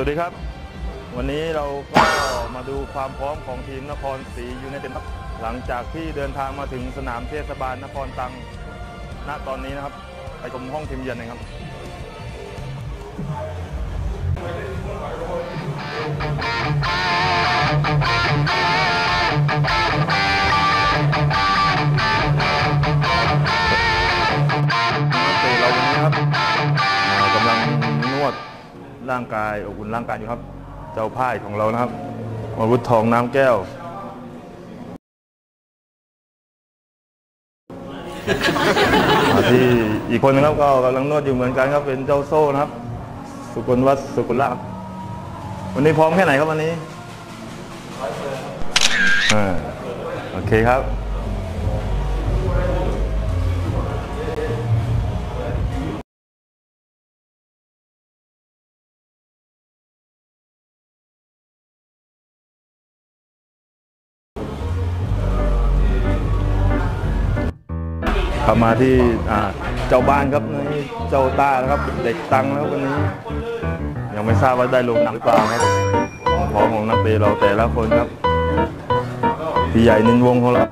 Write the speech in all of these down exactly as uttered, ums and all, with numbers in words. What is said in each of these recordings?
วัสดีครับวันนี้เราก็มาดูความพร้อมของทีมนครศรียูไนเต็ดครับหลังจากที่เดินทางมาถึงสนามเทศบาลนครตรังณตอนนี้นะครับไปชมห้องทีมเยือนนะครับเราวันนี้ครับกำลังนวดร่างกายอบอุ่นร่างกายอยู่ครับเจ้าพ่ายของเรานะครับวรุษทองน้ำแก้วที่อีกคนนึงครับก็กำลังนวดอยู่เหมือนกันครับเป็นเจ้าโซ่นะครับสุกลวัฒน์สุกุลละวันนี้พร้อมแค่ไหนครับวันนี้อ่าโอเคครับเข้ามาที่เจ้าบ้านครับนี่เจ้าต้านะครับเด็กตังแล้ววันนี้ยังไม่ทราบว่าได้ลงหรือเปล่าครับพร้อมของนักเตะเราแต่ละคนครับพี่ใหญ่นินวงของเรา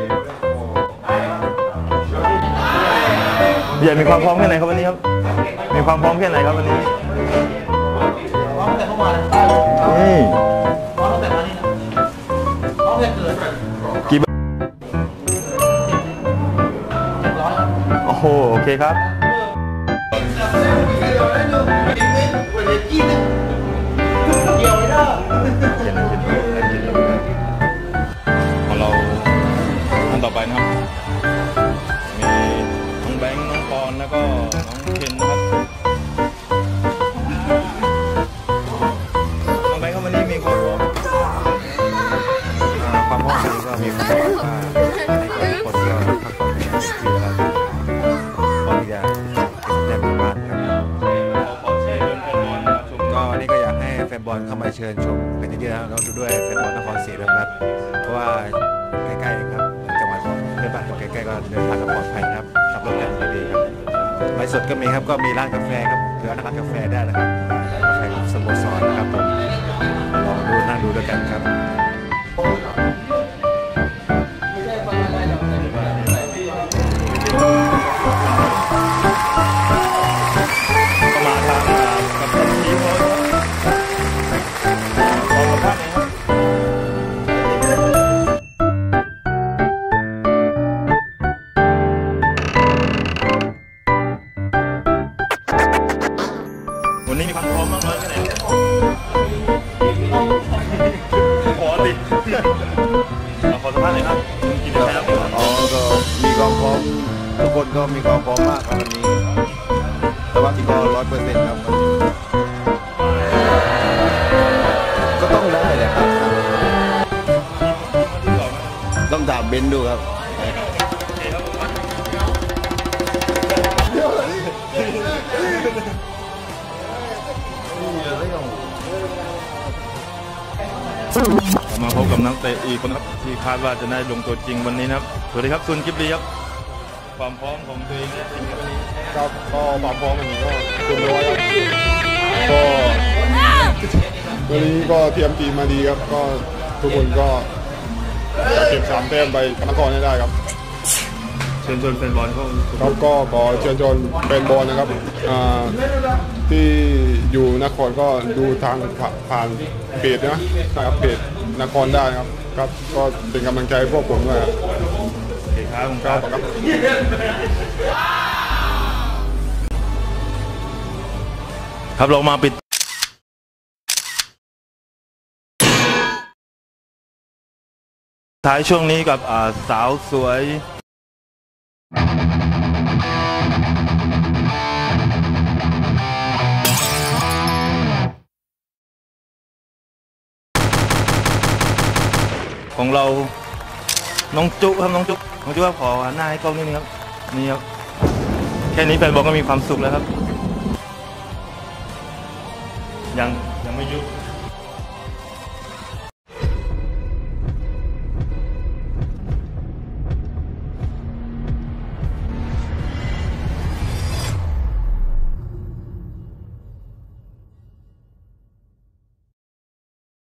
พี่ใหญ่มีความพร้อมแค่ไหนครับวันนี้ครับมีความพร้อมแค่ไหนครับวันนี้พร้อมแต่เข้ามานี่พร้อมแต่มานี่นะพร้อมแต่เกิดกี่โอ้โหโอเคครับของเราท่านต่อไปนะครับมีน้องแบงค์น้องปอนแล้วก็น้องเคนนะครับน้องแบงค์เขาวันนี้มีความพร้อมความพร้อมนี้ก็มีความพร้อมว่าในคนก็พักผ่อนให้ดีครับพร้อมที่จะเต็มที่บ้านครับก็นี่ก็อยากให้แฟนบอลเข้ามาเชิญชมกันเยอะๆแล้วดูด้วยแฟนบอลนครศรีนะครับเพราะว่าใกล้ๆครับจังหวัดเพื่อนบ้านใกล้ๆก็เดินทางปลอดภัยครับขับรถกันดีๆครับไลฟ์สดก็มีครับก็มีร้านกาแฟครับหรือร้านกาแฟได้นะครับร้านกาแฟของสโมสรนะครับผมลองดูนั่งดูด้วยกันครับวันนี้มีความพร้อมมากน้อยแค่ไหนขอติดขอสัมภาษณ์หน่อยครับกินอะไรครับอ๋อก็มีความพร้อมทุกคนก็มีความพร้อมมากครับวันนี้แต่ว่าก็ร้อยเปอร์เซ็นต์ครับก็ต้องได้แหละครับต้องถามเบนดูครับมาพบกับนักเตะอีกคนครับที่คาดว่าจะได้ลงตัวจริงวันนี้นะครับสวัสดีครับซุนกิบลีครับความพร้อมของตัวเองในทีมวันนี้ก็ก็ความพร้อมของผมก็เต็มร้อยครับก็วันนี้ก็เตรียมทีมมาดีครับก็ทุกคนก็จะเก็บสามแต้มไปกับนครให้ได้ครับเชิญชวนแฟนบอลเขาครับก็ขอเชิญชวนแฟนบอลนะครับที่อยู่นครก็ดูทางผ่านเพจนะครับเพจนครได้ครับครับก็เป็นกำลังใจพวกผมด้วยครับโอเคครับผมครับครับเรามาปิดท้ายช่วงนี้กับสาวสวยของเราน้องจุ๊ครับน้องจุ๊น้องจุ๊ครับขอหันหน้าให้กล้องนิดนึงครับนี่ครับแค่นี้แฟนบอลก็มีความสุขแล้วครับยังยังไม่ยุบ